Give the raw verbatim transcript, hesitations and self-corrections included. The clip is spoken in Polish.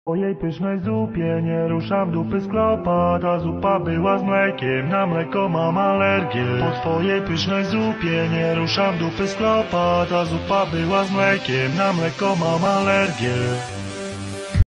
Po jej pysznej zupie nie ruszam dupy z klopa. Ta zupa była z mlekiem, na mleko mam alergię. Po twojej pysznej zupie nie ruszam dupy z klopa. Ta zupa była z mlekiem, na mleko mam alergię.